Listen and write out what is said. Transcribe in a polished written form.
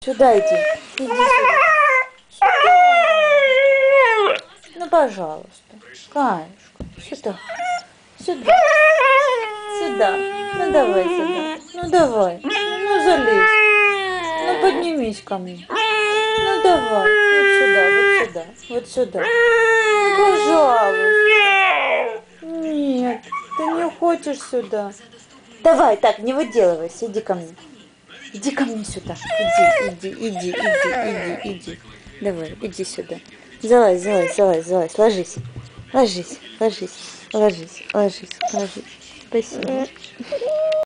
Сюда иди. Иди сюда. Ну, пожалуйста. Камешку. Сюда. Сюда. Сюда. Ну, давай сюда. Ну, давай. Ну, залезь. Ну, поднимись ко мне. Ну, давай. Вот сюда, вот сюда. Вот сюда. Пожалуйста. Нет, ты не хочешь сюда. Давай, так, не выделывайся. Иди ко мне. Иди ко мне сюда. Иди. Давай, иди сюда. Залазь. Ложись. Спасибо.